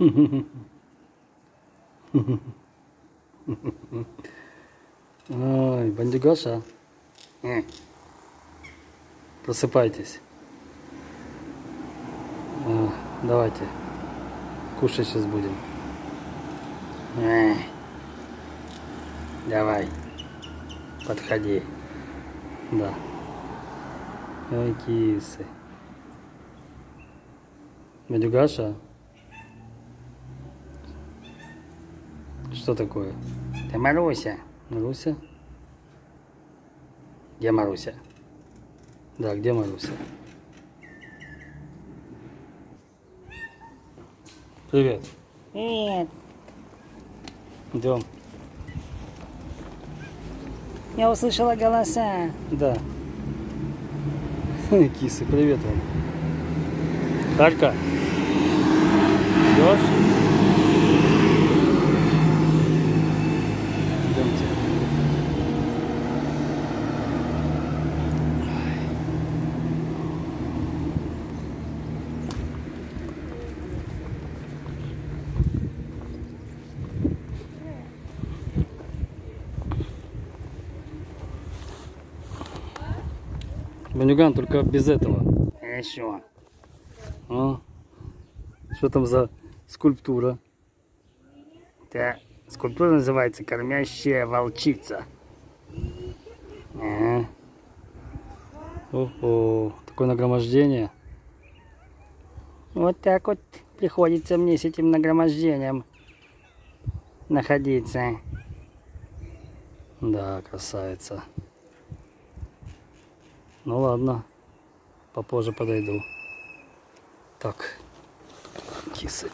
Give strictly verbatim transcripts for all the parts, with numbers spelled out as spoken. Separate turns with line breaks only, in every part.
Ой, бандюгаша. Просыпайтесь. А, давайте. Кушать сейчас будем. Давай. Подходи. Да. Ой, кисы. Бандюгаша. Что такое? Ты Маруся. Маруся? Где Маруся? Да, где Маруся? Привет.
Привет.
Идем.
Я услышала голоса.
Да. Кисы, привет вам. Харька. Идешь? Идемте. Бандюган, только без этого.
Хорошо.
А? Что там за скульптура?
Это скульптура называется «Кормящая волчица».
Ага. О-о, такое нагромождение.
Вот так вот приходится мне с этим нагромождением находиться.
Да, красавица. Ну ладно, попозже подойду. Так, кисы.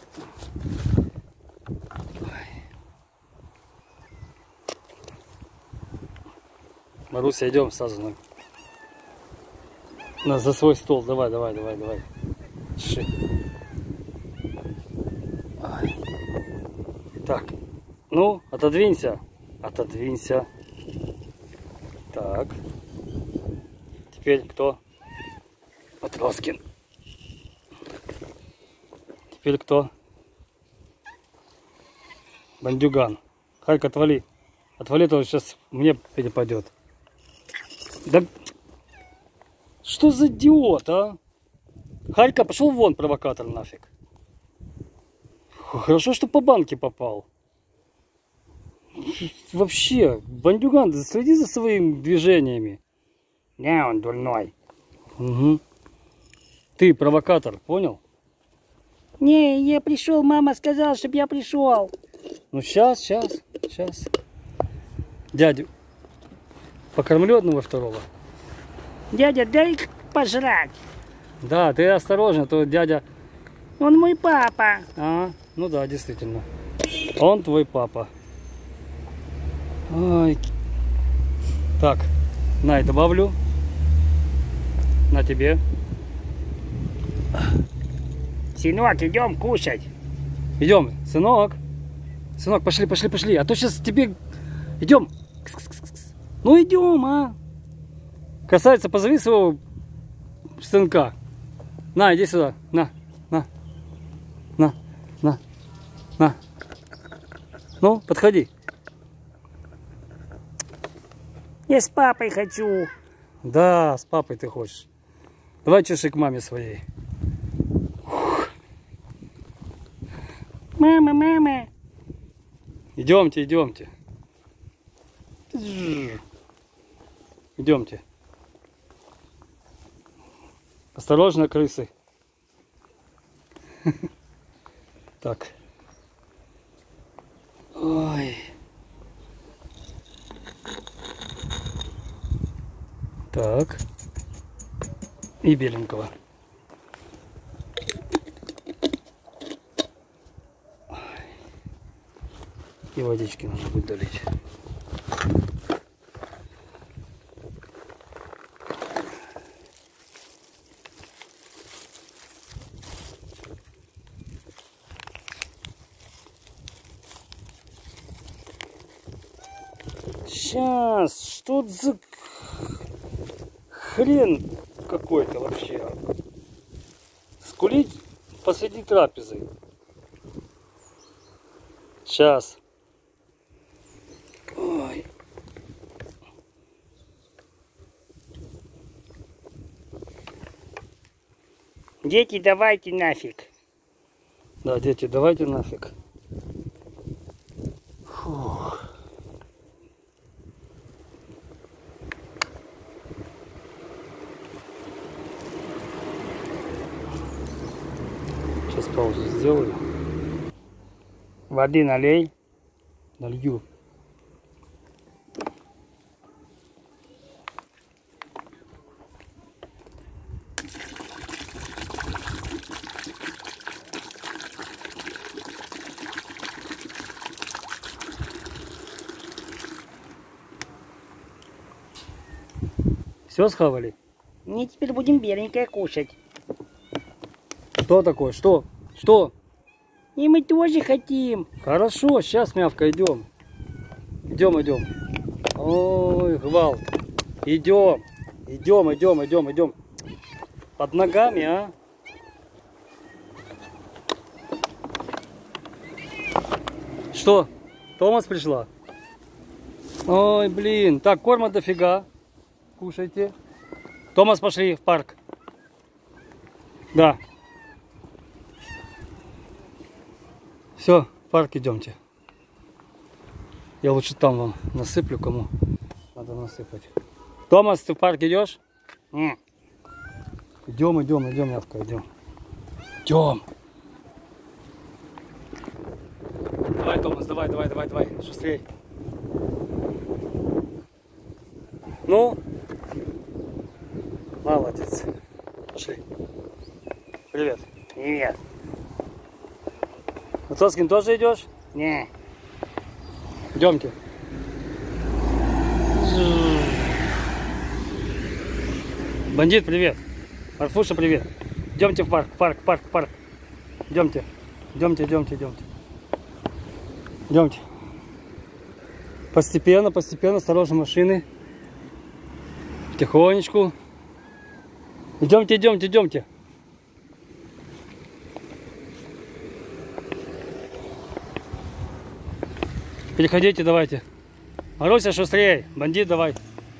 Маруся, идем сразу на, на за свой стол. Давай, давай, давай, давай. Ши. Ай. Так, ну, отодвинься. Отодвинься. Так. Теперь кто? Матроскин. Теперь кто? Бандюган. Харька, отвали. Отвали, то сейчас мне перепадет. Да что за идиот, а? Харька, пошел вон, провокатор нафиг. Хорошо, что по банке попал. Вообще, бандюган, следи за своими движениями.
Не, он дурной.
Угу. Ты провокатор, понял?
Не, я пришел, мама сказала, чтобы я пришел.
Ну сейчас, сейчас, сейчас. Дядю покормлю одного второго.
Дядя, дай пожрать.
Да, ты осторожно, то дядя...
Он мой папа.
А, ну да, действительно. Он твой папа. Ой. Так, на, я добавлю. На тебе.
Сынок, идем кушать.
Идем, сынок. Сынок, пошли, пошли, пошли. А то сейчас тебе... Идем. Ну идем, а. Красавица, позови своего сынка. На, иди сюда. На, на. На, на, на. Ну, подходи.
Я с папой хочу.
Да, с папой ты хочешь. Давай чеши к маме своей.
Мама, мама.
Идемте, идемте. Идемте. Осторожно, крысы. Так. Ой. Так. И беленького. И водички нужно будет долить. Сейчас, что за хрен какой-то вообще? Скулить посреди трапезы. Сейчас. Ой.
Дети, давайте нафиг.
Да, дети, давайте нафиг. Фух. Сейчас паузу сделаю.
Воды налей.
Налью. Все схавали?
Мы теперь будем беленькое кушать.
Что такое? Что? Что?
И мы тоже хотим.
Хорошо, сейчас, Мявка, идем. Идем, идем. Ой, гвалт. Идем. Идем, идем, идем, идем. Под ногами, а? Что? Томас пришла? Ой, блин. Так, корма дофига. Кушайте. Томас, пошли в парк. Да. Все, в парк идемте. Я лучше там вам насыплю, кому надо насыпать. Томас, ты в парк идешь?
Не.
Идем, идем, идем, Явка, идем. Идем. Давай, Томас, давай, давай, давай, давай, шустрей. Ну, молодец. Пошли. Привет.
Привет.
Высоцкин, тоже идешь?
Не.
Идемте. Бандит, привет. Марфуша, привет. Идемте в парк, парк, парк, парк. Идемте. Идемте, идемте, идемте. Идемте. Постепенно, постепенно, осторожно, машины. Тихонечку. Идемте, идемте, идемте. Переходите, давайте. Маруся, шустрее. Бандит, давай.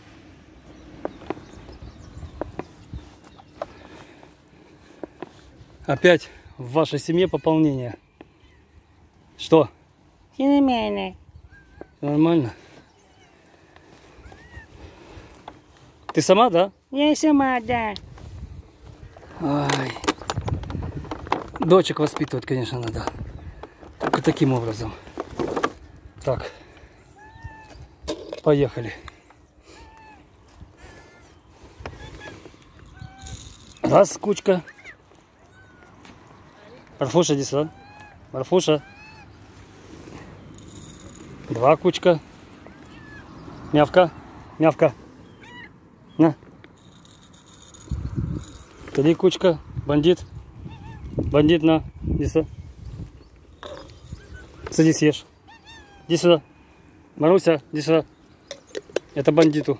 Опять в вашей семье пополнение. Что?
Все нормально.
Всё нормально? Ты сама, да?
Я сама, да.
Ай. Дочек воспитывать, конечно, надо. Только таким образом. Так. Поехали. Раз, кучка. Марфуша, иди сюда. Марфуша. Два, кучка. Мявка. Мявка. На. Три, кучка. Бандит. Бандит, на. Иди сюда. Садись, ешь. Иди сюда. Маруся, иди сюда. Это бандиту.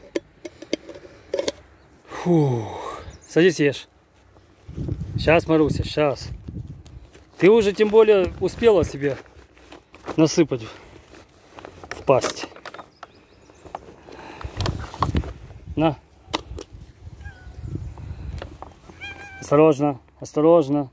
Фух. Садись, ешь. Сейчас, Маруся, сейчас. Ты уже тем более успела себе насыпать в пасть. На. Осторожно, осторожно.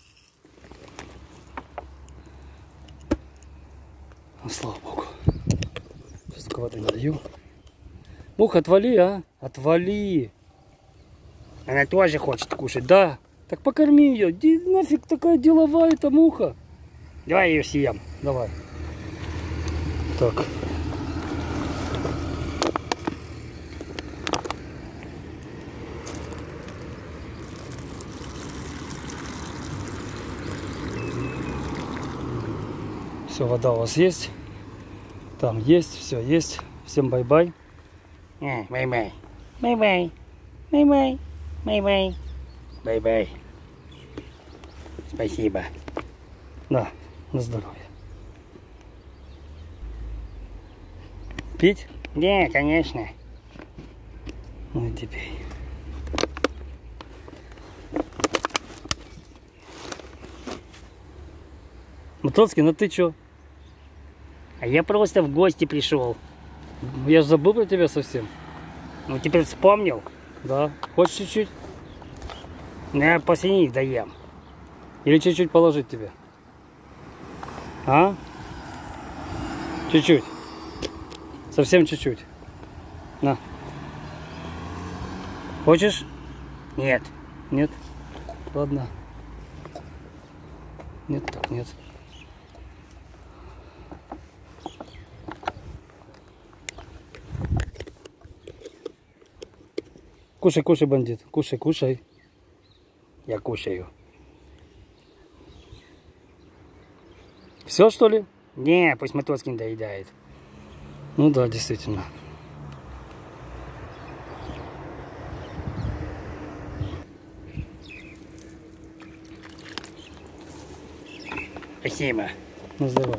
Ну, слава богу. Сейчас воды налью. Муха, отвали, а? Отвали.
Она тоже хочет кушать.
Да. Так покорми ее. Ди нафиг такая деловая эта муха.
Давай ее съем.
Давай. Так. Все, вода у вас есть. Там есть, все есть. Всем бай-бай.
Бай-бай. Бай-бай. Бай-бай. Бай-бай. Бай-бай. Спасибо.
Да, на здоровье. Пить?
Да, конечно.
Ну иди пей. Мотоцкий, ну ты чё?
А я просто в гости пришел.
Я же забыл про тебя совсем.
Ну, теперь вспомнил.
Да. Хочешь чуть-чуть?
Ну, я после них доем.
Или чуть-чуть положить тебе? А? Чуть-чуть. Совсем чуть-чуть. На. Хочешь?
Нет.
Нет? Ладно. Нет, так нет. Кушай, кушай, бандит. Кушай, кушай.
Я кушаю.
Все, что ли?
Не, пусть Матоскин доедает.
Ну да, действительно.
Спасибо.
Ну, здорово.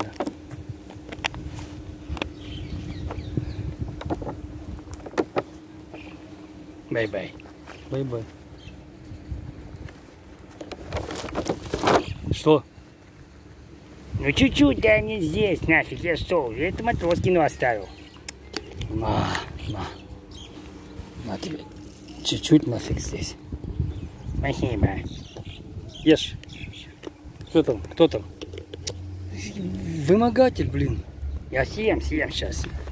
Бай-бай.
Бай-бай. Что?
Ну, чуть-чуть, да не здесь, нафиг, я что? Я это Матроскину оставил.
На, на. На тебе. Чуть-чуть нафиг здесь.
Спасибо.
Ешь. Что там? Кто там? Вымогатель, блин.
Я съем, съем сейчас.